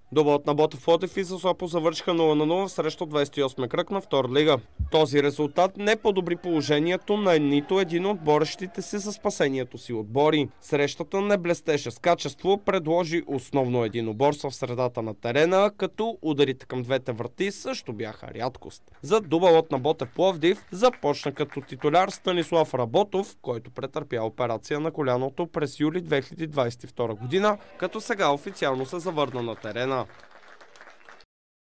Дублът на Ботев Пловдив и Сосопол завършиха 0-0 в срещу 28 кръг на втора лига. Този резултат не подобри положението на нито един от борещите се за спасението си отбори. Срещата не блестеше с качество, предложи основно единоборство в средата на терена, като ударите към двете врати също бяха рядкост. За дублът на Ботев Пловдив започна като титуляр Станислав Работов, който претърпя операция на коляното през юли 2022 година, като сега официално се завърна на терена.